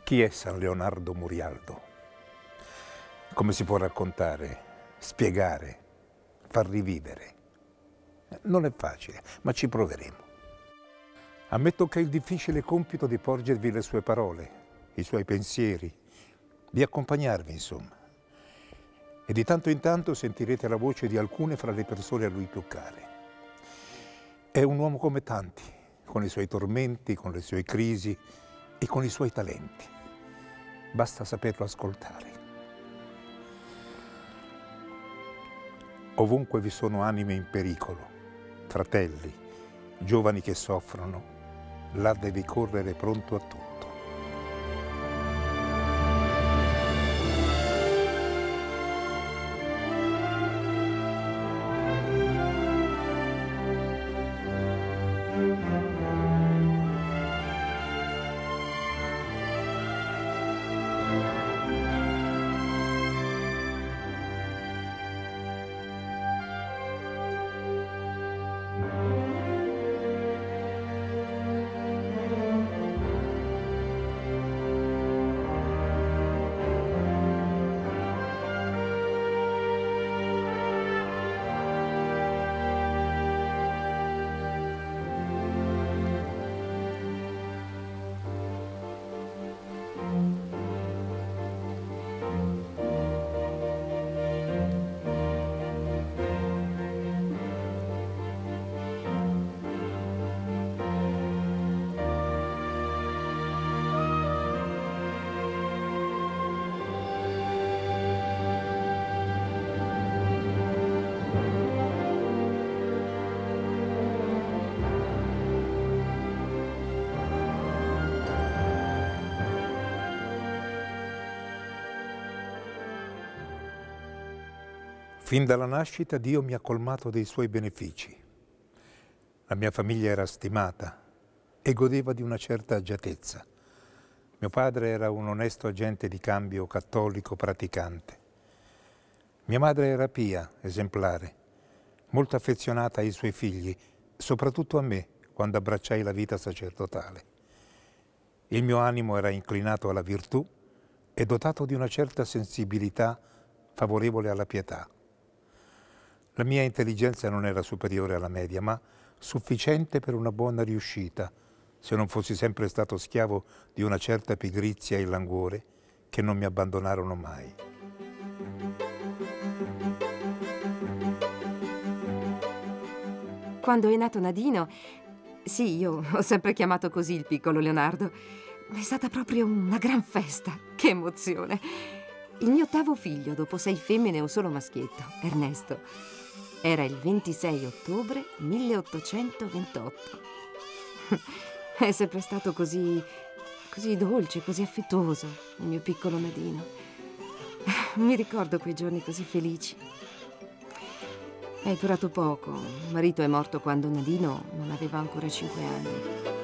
Chi è San Leonardo Murialdo? Come si può raccontare, spiegare, far rivivere? Non è facile, ma ci proveremo. A me tocca il difficile compito di porgervi le sue parole, i suoi pensieri, di accompagnarvi, insomma. E di tanto in tanto sentirete la voce di alcune fra le persone a lui più care. È un uomo come tanti, con i suoi tormenti, con le sue crisi e con i suoi talenti. Basta saperlo ascoltare. Ovunque vi sono anime in pericolo, fratelli, giovani che soffrono, là devi correre pronto a tutto. Fin dalla nascita Dio mi ha colmato dei suoi benefici. La mia famiglia era stimata e godeva di una certa agiatezza. Mio padre era un onesto agente di cambio cattolico praticante. Mia madre era pia, esemplare, molto affezionata ai suoi figli, soprattutto a me, quando abbracciai la vita sacerdotale. Il mio animo era inclinato alla virtù e dotato di una certa sensibilità favorevole alla pietà. La mia intelligenza non era superiore alla media, ma sufficiente per una buona riuscita, se non fossi sempre stato schiavo di una certa pigrizia e languore che non mi abbandonarono mai. Quando è nato Nadino, sì, io ho sempre chiamato così il piccolo Leonardo, è stata proprio una gran festa. Che emozione! Il mio 8º figlio, dopo 6 femmine e un solo maschietto, Ernesto. Era il 26 ottobre 1828. È sempre stato così dolce, così affettuoso, il mio piccolo Nadino. Mi ricordo quei giorni così felici. È durato poco. Il marito è morto quando Nadino non aveva ancora 5 anni.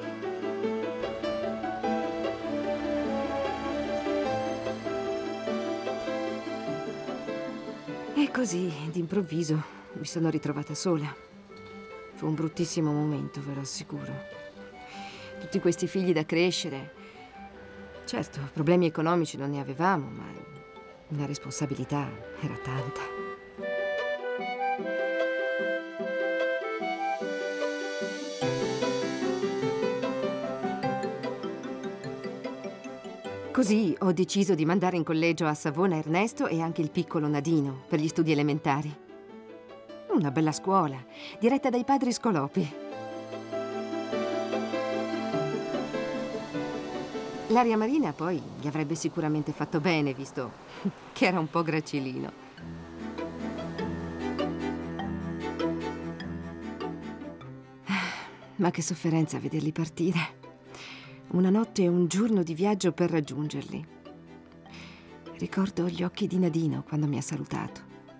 E così, d'improvviso, mi sono ritrovata sola. Fu un bruttissimo momento, ve lo assicuro. Tutti questi figli da crescere. Certo, problemi economici non ne avevamo, ma la responsabilità era tanta. Così ho deciso di mandare in collegio a Savona Ernesto e anche il piccolo Nadino per gli studi elementari. Una bella scuola, diretta dai padri Scolopi. L'aria marina poi gli avrebbe sicuramente fatto bene, visto che era un po' gracilino. Ma che sofferenza vederli partire. Una notte e un giorno di viaggio per raggiungerli. Ricordo gli occhi di Nadino quando mi ha salutato.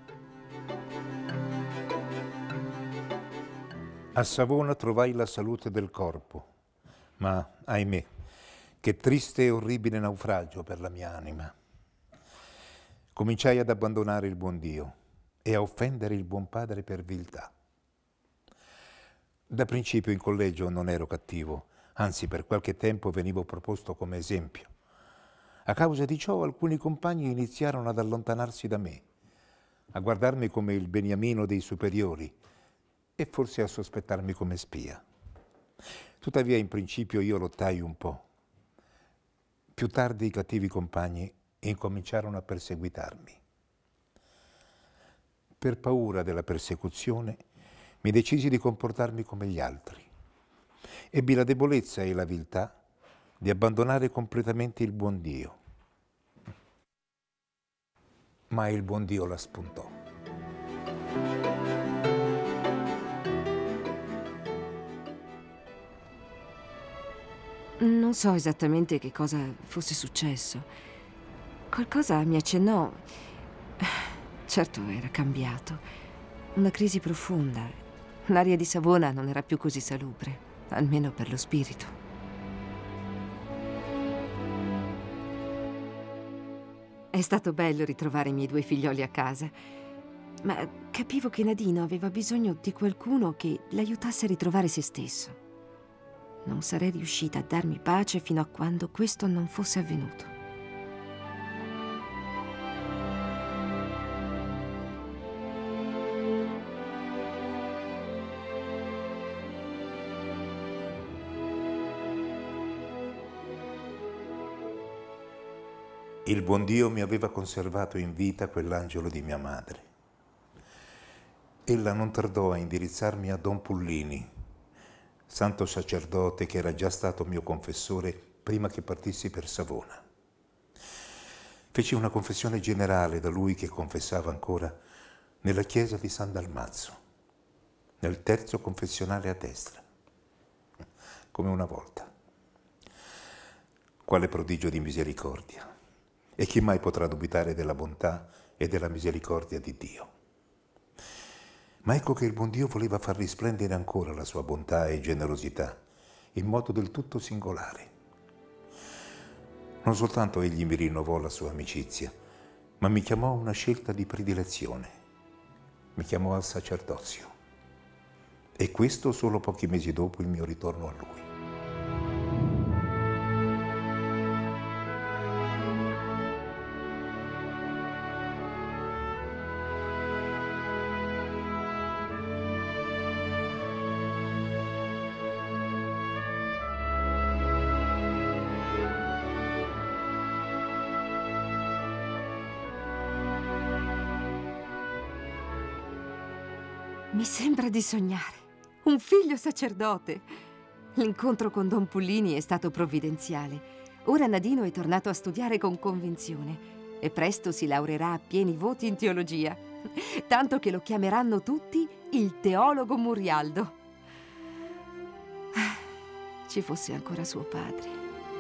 A Savona trovai la salute del corpo, ma, ahimè, che triste e orribile naufragio per la mia anima. Cominciai ad abbandonare il buon Dio e a offendere il buon padre per viltà. Da principio in collegio non ero cattivo, anzi per qualche tempo venivo proposto come esempio. A causa di ciò alcuni compagni iniziarono ad allontanarsi da me, a guardarmi come il beniamino dei superiori e forse a sospettarmi come spia. Tuttavia in principio io lottai un po'. Più tardi i cattivi compagni incominciarono a perseguitarmi. Per paura della persecuzione mi decisi di comportarmi come gli altri. Ebbi la debolezza e la viltà di abbandonare completamente il buon Dio. Ma il buon Dio la spuntò. Non so esattamente che cosa fosse successo. Qualcosa mi accennò. Certo, era cambiato. Una crisi profonda. L'aria di Savona non era più così salubre, almeno per lo spirito. È stato bello ritrovare i miei 2 figlioli a casa, ma capivo che Nadino aveva bisogno di qualcuno che l'aiutasse a ritrovare se stesso. Non sarei riuscita a darmi pace fino a quando questo non fosse avvenuto. Il buon Dio mi aveva conservato in vita quell'angelo di mia madre. Ella non tardò a indirizzarmi a Don Pullini, santo sacerdote che era già stato mio confessore prima che partissi per Savona. Feci una confessione generale da lui che confessava ancora nella chiesa di San Dalmazzo, nel terzo confessionale a destra, come una volta. Quale prodigio di misericordia! E chi mai potrà dubitare della bontà e della misericordia di Dio? Ma ecco che il buon Dio voleva far risplendere ancora la sua bontà e generosità in modo del tutto singolare. Non soltanto egli mi rinnovò la sua amicizia, ma mi chiamò a una scelta di predilezione. Mi chiamò al sacerdozio. E questo solo pochi mesi dopo il mio ritorno a lui. Mi sembra di sognare. Un figlio sacerdote. L'incontro con Don Pullini è stato provvidenziale. Ora Nadino è tornato a studiare con convinzione e presto si laureerà a pieni voti in teologia, tanto che lo chiameranno tutti il teologo Murialdo. Ci fosse ancora suo padre.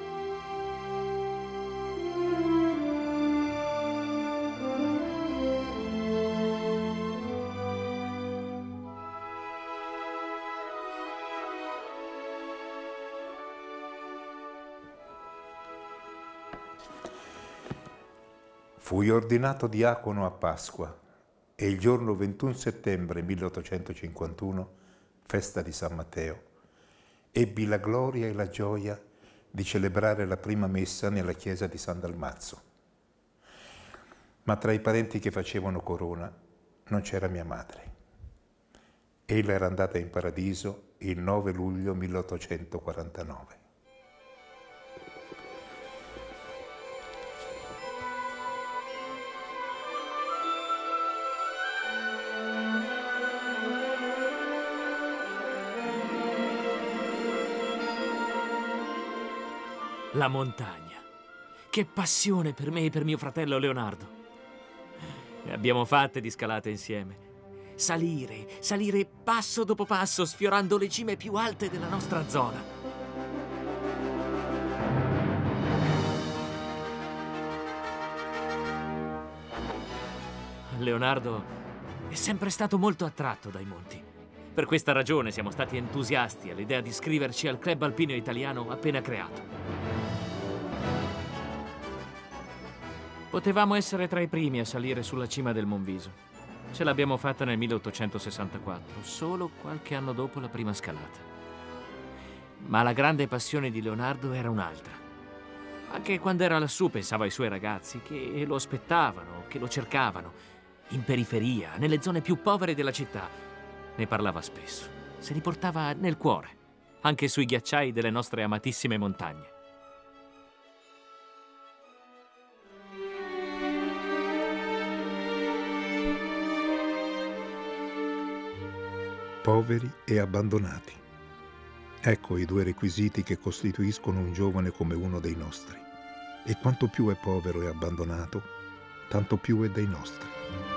Fui ordinato diacono a Pasqua e il giorno 21 settembre 1851, festa di San Matteo, ebbi la gloria e la gioia di celebrare la prima messa nella chiesa di San Dalmazzo. Ma tra i parenti che facevano corona non c'era mia madre. Ella era andata in paradiso il 9 luglio 1849. La montagna. Che passione per me e per mio fratello Leonardo. Ne abbiamo fatte di scalate insieme. Salire, salire passo dopo passo, sfiorando le cime più alte della nostra zona. Leonardo è sempre stato molto attratto dai monti. Per questa ragione siamo stati entusiasti all'idea di iscriverci al Club Alpino Italiano appena creato. Potevamo essere tra i primi a salire sulla cima del Monviso. Ce l'abbiamo fatta nel 1864, solo qualche anno dopo la prima scalata. Ma la grande passione di Leonardo era un'altra. Anche quando era lassù pensava ai suoi ragazzi che lo aspettavano, che lo cercavano, in periferia, nelle zone più povere della città. Ne parlava spesso, se li portava nel cuore, anche sui ghiacciai delle nostre amatissime montagne. Poveri e abbandonati. Ecco i due requisiti che costituiscono un giovane come uno dei nostri. E quanto più è povero e abbandonato, tanto più è dei nostri.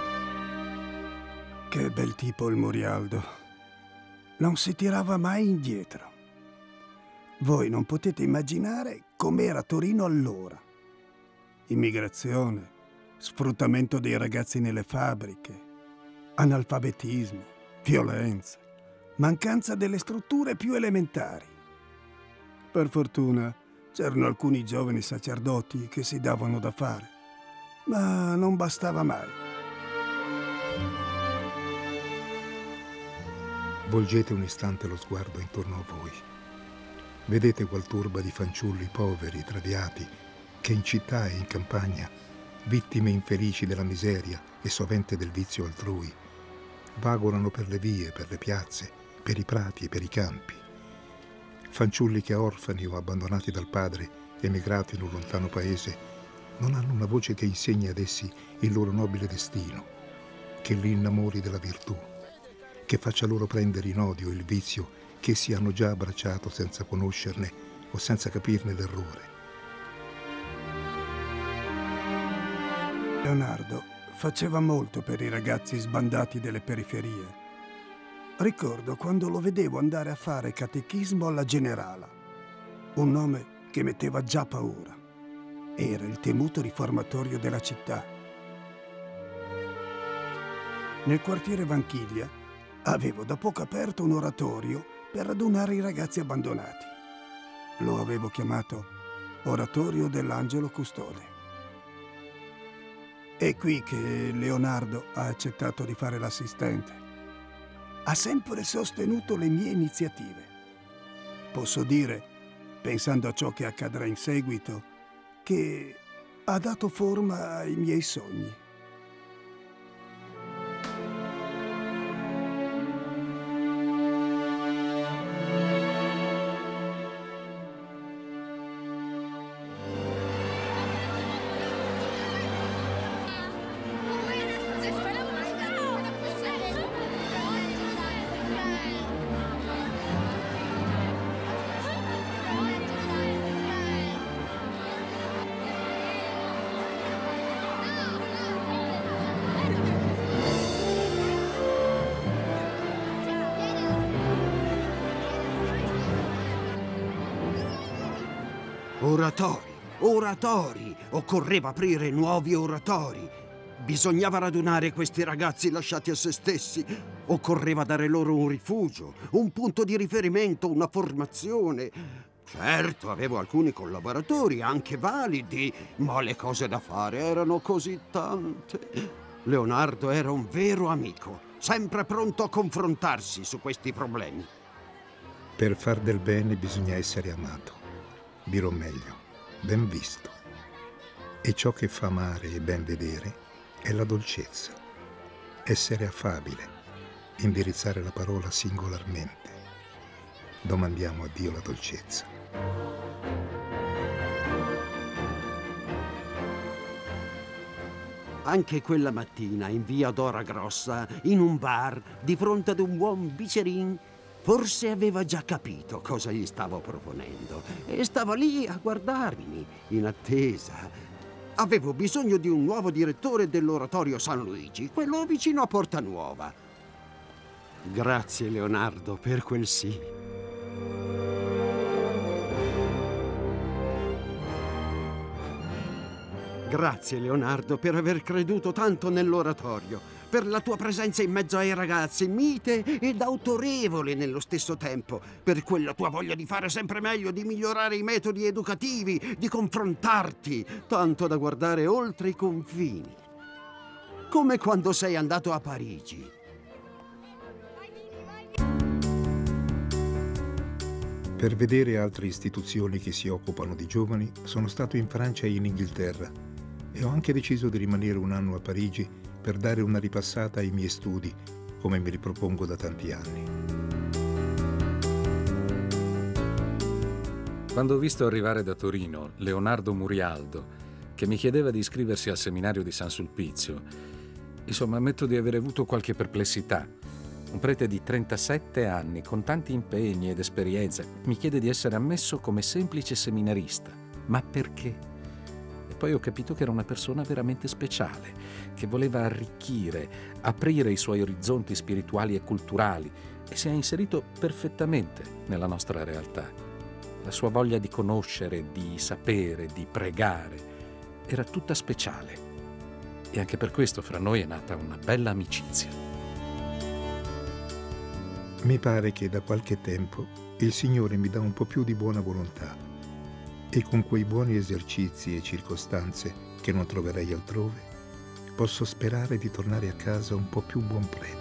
Che bel tipo il Murialdo. Non si tirava mai indietro. Voi non potete immaginare com'era Torino allora. Immigrazione, sfruttamento dei ragazzi nelle fabbriche, analfabetismo, violenza, mancanza delle strutture più elementari. Per fortuna c'erano alcuni giovani sacerdoti che si davano da fare, ma non bastava mai. Volgete un istante lo sguardo intorno a voi. Vedete qual turba di fanciulli poveri, traviati, che in città e in campagna, vittime infelici della miseria e sovente del vizio altrui, vagolano per le vie, per le piazze, per i prati e per i campi. Fanciulli che orfani o abbandonati dal padre, emigrati in un lontano paese, non hanno una voce che insegni ad essi il loro nobile destino, che li innamori della virtù, che faccia loro prendere in odio il vizio che essi hanno già abbracciato senza conoscerne o senza capirne l'errore. Leonardo faceva molto per i ragazzi sbandati delle periferie. Ricordo quando lo vedevo andare a fare catechismo alla Generala, un nome che metteva già paura. Era il temuto riformatorio della città. Nel quartiere Vanchiglia avevo da poco aperto un oratorio per radunare i ragazzi abbandonati. Lo avevo chiamato Oratorio dell'Angelo Custode. È qui che Leonardo ha accettato di fare l'assistente. Ha sempre sostenuto le mie iniziative. Posso dire, pensando a ciò che accadrà in seguito, che ha dato forma ai miei sogni. Oratori, oratori! Occorreva aprire nuovi oratori. Bisognava radunare questi ragazzi lasciati a se stessi. Occorreva dare loro un rifugio, un punto di riferimento, una formazione. Certo, avevo alcuni collaboratori, anche validi, ma le cose da fare erano così tante. Leonardo era un vero amico, sempre pronto a confrontarsi su questi problemi. Per far del bene bisogna essere amato. Dirò meglio, ben visto. E ciò che fa amare e ben vedere è la dolcezza. Essere affabile, indirizzare la parola singolarmente. Domandiamo a Dio la dolcezza. Anche quella mattina, in via Dora Grossa, in un bar, di fronte ad un buon bicerin, forse aveva già capito cosa gli stavo proponendo e stava lì a guardarmi, in attesa. Avevo bisogno di un nuovo direttore dell'Oratorio San Luigi, quello vicino a Porta Nuova. Grazie, Leonardo, per quel sì. Grazie, Leonardo, per aver creduto tanto nell'oratorio, per la tua presenza in mezzo ai ragazzi, mite ed autorevole nello stesso tempo, per quella tua voglia di fare sempre meglio, di migliorare i metodi educativi, di confrontarti, tanto da guardare oltre i confini. Come quando sei andato a Parigi. Per vedere altre istituzioni che si occupano di giovani, sono stato in Francia e in Inghilterra e ho anche deciso di rimanere un anno a Parigi per dare una ripassata ai miei studi, come mi ripropongo da tanti anni. Quando ho visto arrivare da Torino Leonardo Murialdo, che mi chiedeva di iscriversi al seminario di San Sulpizio, insomma, ammetto di aver avuto qualche perplessità. Un prete di 37 anni, con tanti impegni ed esperienze, mi chiede di essere ammesso come semplice seminarista. Ma perché? E poi ho capito che era una persona veramente speciale, che voleva arricchire, aprire i suoi orizzonti spirituali e culturali, e si è inserito perfettamente nella nostra realtà. La sua voglia di conoscere, di sapere, di pregare, era tutta speciale. E anche per questo fra noi è nata una bella amicizia. Mi pare che da qualche tempo il Signore mi dà un po' più di buona volontà e con quei buoni esercizi e circostanze che non troverei altrove, posso sperare di tornare a casa un po' più buon prete.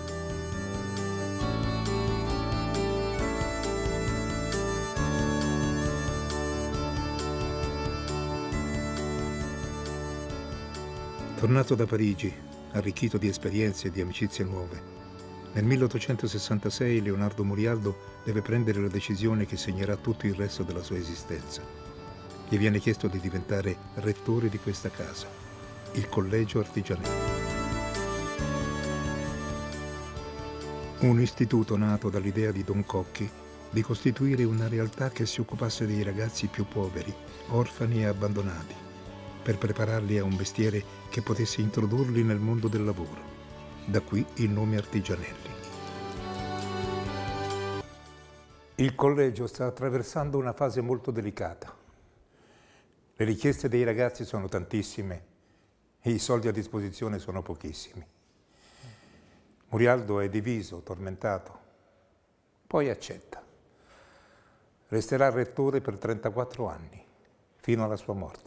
Tornato da Parigi, arricchito di esperienze e di amicizie nuove, nel 1866 Leonardo Murialdo deve prendere la decisione che segnerà tutto il resto della sua esistenza. Gli viene chiesto di diventare rettore di questa casa, il Collegio Artigianelli. Un istituto nato dall'idea di Don Cocchi di costituire una realtà che si occupasse dei ragazzi più poveri, orfani e abbandonati, per prepararli a un mestiere che potesse introdurli nel mondo del lavoro. Da qui il nome Artigianelli. Il collegio sta attraversando una fase molto delicata. Le richieste dei ragazzi sono tantissime e i soldi a disposizione sono pochissimi. Murialdo è diviso, tormentato, poi accetta. Resterà rettore per 34 anni, fino alla sua morte.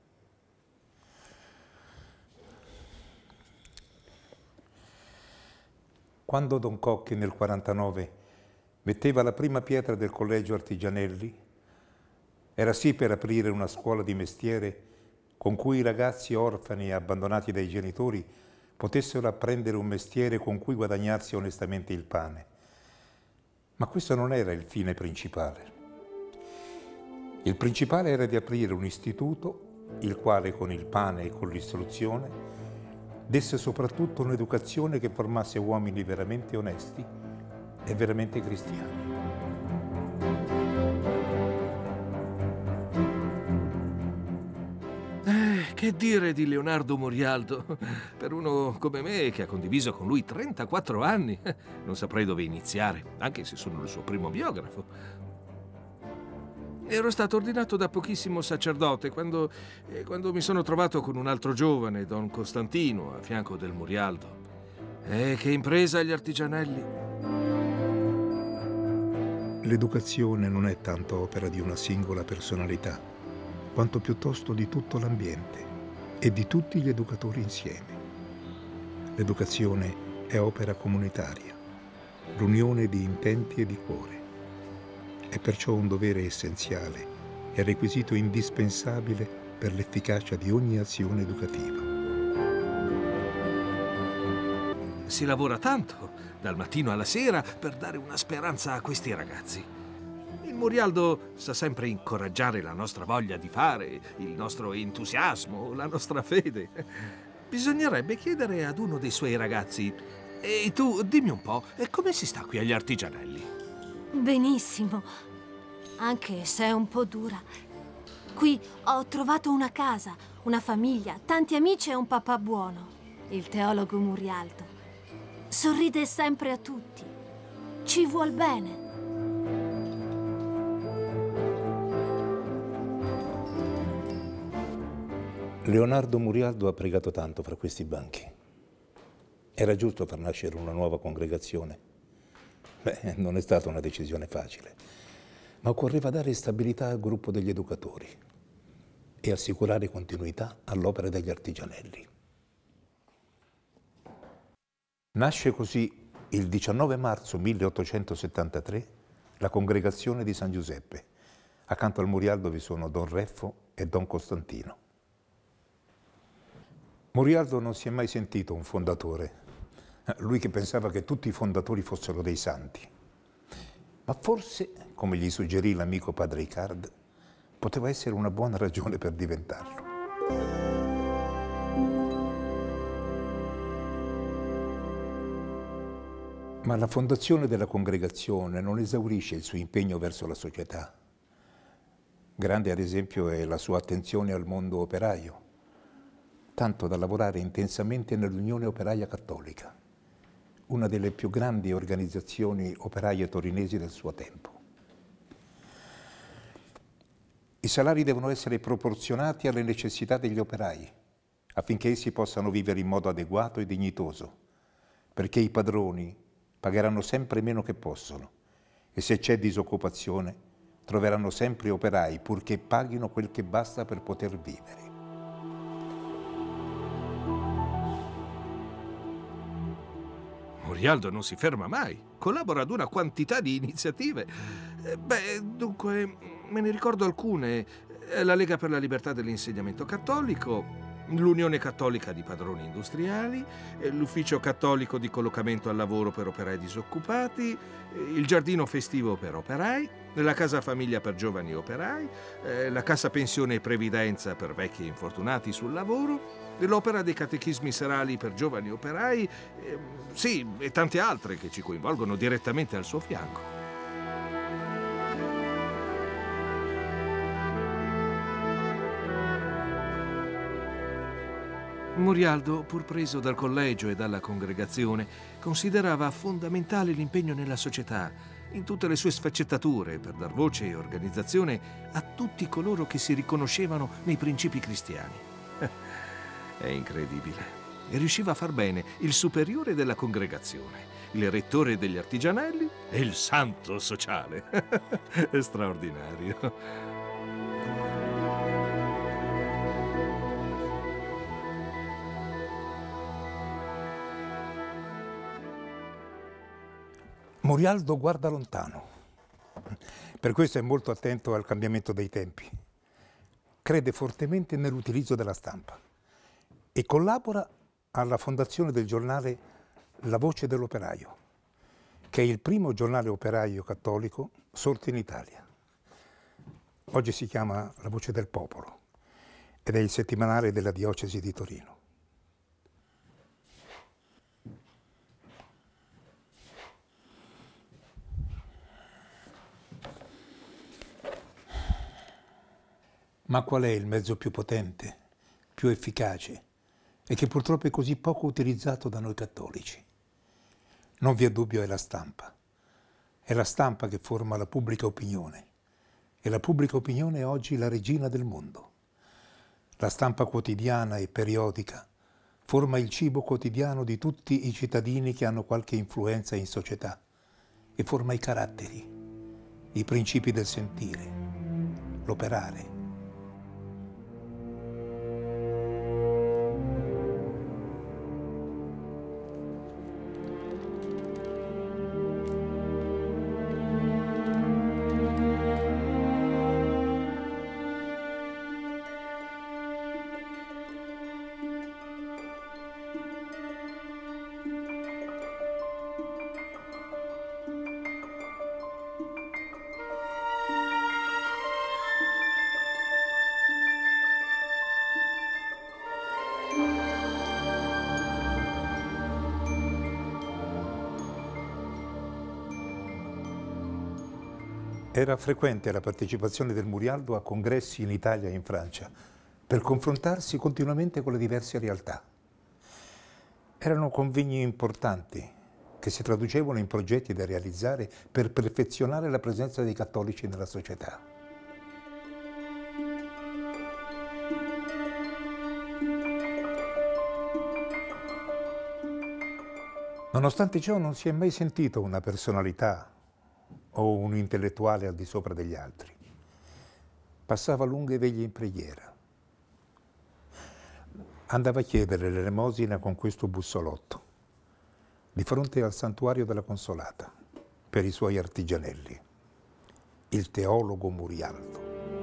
Quando Don Cocchi nel 1949 metteva la prima pietra del Collegio Artigianelli, era sì per aprire una scuola di mestiere con cui i ragazzi orfani e abbandonati dai genitori potessero apprendere un mestiere con cui guadagnarsi onestamente il pane. Ma questo non era il fine principale. Il principale era di aprire un istituto, il quale con il pane e con l'istruzione desse soprattutto un'educazione che formasse uomini veramente onesti e veramente cristiani. Che dire di Leonardo Murialdo? Per uno come me, che ha condiviso con lui 34 anni, non saprei dove iniziare, anche se sono il suo primo biografo. Ero stato ordinato da pochissimo sacerdote quando mi sono trovato con un altro giovane, Don Costantino, a fianco del Murialdo. E che impresa gli Artigianelli! L'educazione non è tanto opera di una singola personalità, quanto piuttosto di tutto l'ambiente e di tutti gli educatori insieme. L'educazione è opera comunitaria, l'unione di intenti e di cuore. È perciò un dovere essenziale e requisito indispensabile per l'efficacia di ogni azione educativa. Si lavora tanto, dal mattino alla sera, per dare una speranza a questi ragazzi. Il Murialdo sa sempre incoraggiare la nostra voglia di fare, il nostro entusiasmo, la nostra fede. Bisognerebbe chiedere ad uno dei suoi ragazzi: e tu, dimmi un po', come si sta qui agli Artigianelli? Benissimo, anche se è un po' dura. Qui ho trovato una casa, una famiglia, tanti amici e un papà buono, il teologo Murialdo. Sorride sempre a tutti, ci vuol bene. Leonardo Murialdo ha pregato tanto fra questi banchi. Era giusto far nascere una nuova congregazione. Beh, non è stata una decisione facile, ma occorreva dare stabilità al gruppo degli educatori e assicurare continuità all'opera degli Artigianelli. Nasce così il 19 marzo 1873 la congregazione di San Giuseppe. Accanto al Murialdo vi sono Don Reffo e Don Costantino. Murialdo non si è mai sentito un fondatore, lui che pensava che tutti i fondatori fossero dei santi. Ma forse, come gli suggerì l'amico padre Ricard, poteva essere una buona ragione per diventarlo. Ma la fondazione della congregazione non esaurisce il suo impegno verso la società. Grande, ad esempio, è la sua attenzione al mondo operaio, tanto da lavorare intensamente nell'Unione Operaia Cattolica, una delle più grandi organizzazioni operaie torinesi del suo tempo. I salari devono essere proporzionati alle necessità degli operai, affinché essi possano vivere in modo adeguato e dignitoso, perché i padroni pagheranno sempre meno che possono e se c'è disoccupazione troveranno sempre operai purché paghino quel che basta per poter vivere. Murialdo non si ferma mai, collabora ad una quantità di iniziative. Dunque, me ne ricordo alcune. La Lega per la Libertà dell'Insegnamento Cattolico, l'Unione Cattolica di Padroni Industriali, l'Ufficio Cattolico di Collocamento al Lavoro per Operai Disoccupati, il Giardino Festivo per Operai, la Casa Famiglia per Giovani Operai, la Cassa Pensione e Previdenza per Vecchi e Infortunati sul Lavoro, l'Opera dei Catechismi Serali per Giovani Operai, sì, e tante altre che ci coinvolgono direttamente al suo fianco. Murialdo, pur preso dal collegio e dalla congregazione, considerava fondamentale l'impegno nella società, in tutte le sue sfaccettature, per dar voce e organizzazione a tutti coloro che si riconoscevano nei principi cristiani. È incredibile. E riusciva a far bene il superiore della congregazione, il rettore degli artigianelli e il santo sociale. È straordinario. Murialdo guarda lontano, per questo è molto attento al cambiamento dei tempi. Crede fortemente nell'utilizzo della stampa e collabora alla fondazione del giornale La Voce dell'Operaio, che è il primo giornale operaio cattolico sorto in Italia. Oggi si chiama La Voce del Popolo ed è il settimanale della diocesi di Torino. Ma qual è il mezzo più potente, più efficace e che purtroppo è così poco utilizzato da noi cattolici? Non vi è dubbio, è la stampa. È la stampa che forma la pubblica opinione e la pubblica opinione è oggi la regina del mondo. La stampa quotidiana e periodica forma il cibo quotidiano di tutti i cittadini che hanno qualche influenza in società e forma i caratteri, i principi del sentire, l'operare. Era frequente la partecipazione del Murialdo a congressi in Italia e in Francia per confrontarsi continuamente con le diverse realtà. Erano convegni importanti che si traducevano in progetti da realizzare per perfezionare la presenza dei cattolici nella società. Nonostante ciò non si è mai sentito una personalità o un intellettuale al di sopra degli altri. Passava lunghe veglie in preghiera. Andava a chiedere l'elemosina con questo bussolotto, di fronte al santuario della Consolata, per i suoi artigianelli. il teologo Murialdo.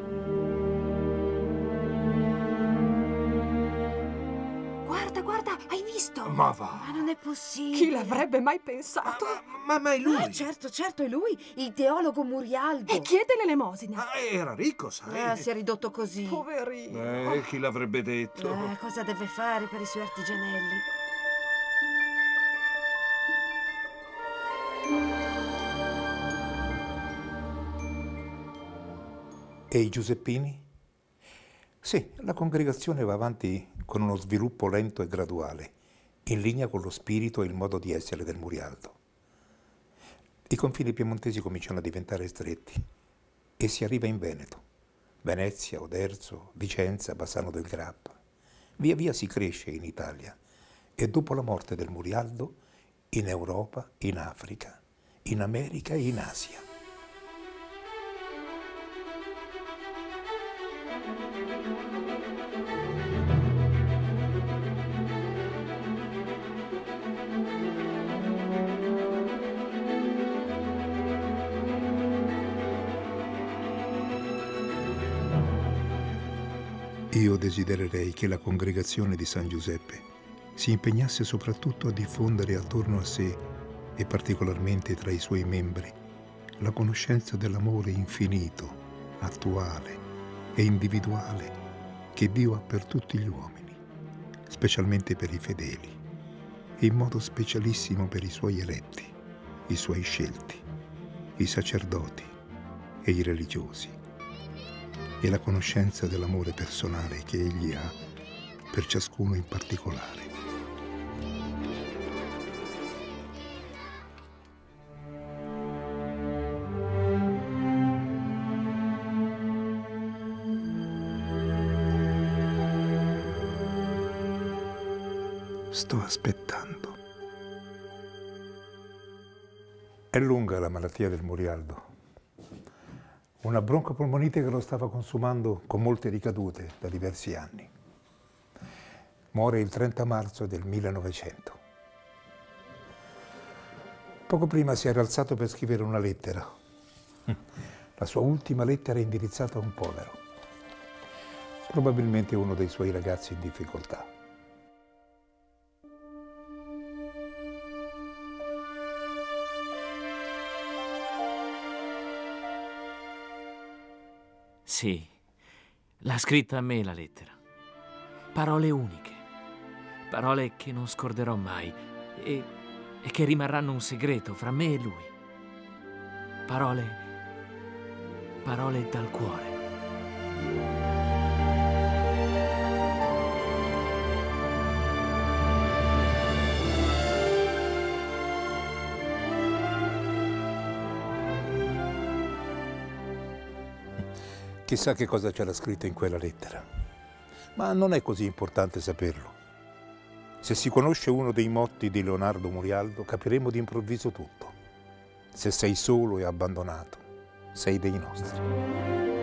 Guarda, guarda, hai visto? Ma va! Ma non è possibile. Chi l'avrebbe mai pensato? Ma è lui! Certo, certo, è lui, il teologo Murialdo. E chiede l'elemosina. Era ricco, sai? Si è ridotto così. Poverino. Chi l'avrebbe detto? Cosa deve fare per i suoi artigianelli? E i Giuseppini? Sì, la congregazione va avanti con uno sviluppo lento e graduale, in linea con lo spirito e il modo di essere del Murialdo. I confini piemontesi cominciano a diventare stretti e si arriva in Veneto, Venezia, Oderzo, Vicenza, Bassano del Grappa. Via via si cresce in Italia e dopo la morte del Murialdo in Europa, in Africa, in America e in Asia. Io desidererei che la congregazione di San Giuseppe si impegnasse soprattutto a diffondere attorno a sé, e particolarmente tra i suoi membri, la conoscenza dell'amore infinito, attuale e individuale che Dio ha per tutti gli uomini, specialmente per i fedeli, e in modo specialissimo per i suoi eletti, i suoi scelti, i sacerdoti e i religiosi, e la conoscenza dell'amore personale che Egli ha per ciascuno in particolare. Sto aspettando. È lunga la malattia del Murialdo. Una broncopolmonite che lo stava consumando con molte ricadute da diversi anni. Muore il 30 marzo del 1900. Poco prima si era alzato per scrivere una lettera. La sua ultima lettera è indirizzata a un povero. Probabilmente uno dei suoi ragazzi in difficoltà. Sì, l'ha scritta a me la lettera. Parole uniche, parole che non scorderò mai e che rimarranno un segreto fra me e lui. Parole dal cuore. Chissà che cosa c'era scritto in quella lettera, ma non è così importante saperlo. Se si conosce uno dei motti di Leonardo Murialdo, capiremo d'improvviso tutto. Se sei solo e abbandonato, sei dei nostri.